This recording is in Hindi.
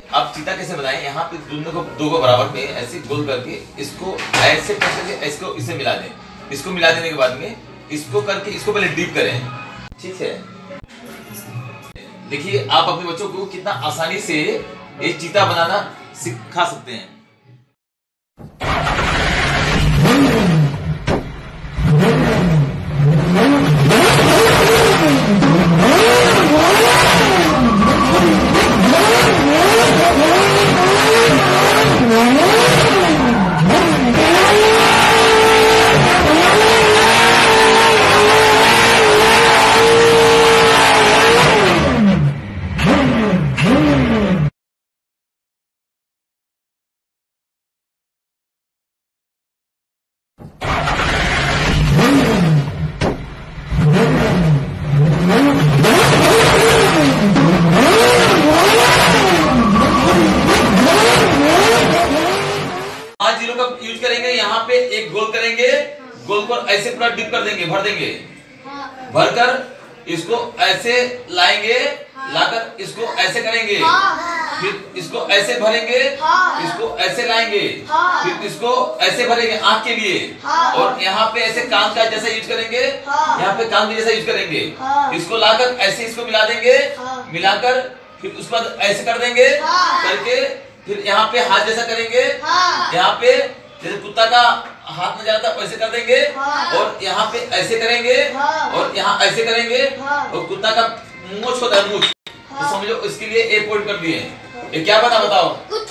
आप चीता कैसे बनाएं? यहाँ पे दो को बराबर में ऐसे गोल करके इसको ऐसे प्रेस करके इसको इसे मिला दें। इसको मिला देने के बाद में इसको करके इसको पहले डीप करें, ठीक है। देखिए आप अपने बच्चों को कितना आसानी से ये चीता बनाना सिखा सकते हैं। जीरो का यूज करेंगे, यहाँ पे एक गोल करेंगे, गोल को ऐसे पूरा डिप कर देंगे, भर देंगे, भरकर इसको ऐसे लाएंगे, लाकर इसको ऐसे करेंगे, फिर इसको ऐसे भरेंगे, इसको ऐसे लाएंगे, फिर इसको ऐसे भरेंगे आंख के लिए, और यहाँ पे ऐसे कान का जैसा यूज करेंगे, यहाँ पे कान के जैसा यूज करेंगे, इसको लाकर ऐसे इसको मिला देंगे, मिलाकर फिर उसके बाद ऐसे कर देंगे, करके फिर यहाँ पे हाथ जैसा करेंगे, यहाँ पे जैसे कुत्ता का हाथ में जाता वैसे कर देंगे, और यहाँ पे ऐसे करेंगे, और यहाँ ऐसे करेंगे, और कुत्ता का मूंछ होता है मूंछ, तो समझो इसके लिए एक पॉइंट कर दिए। ये क्या बना बताओ?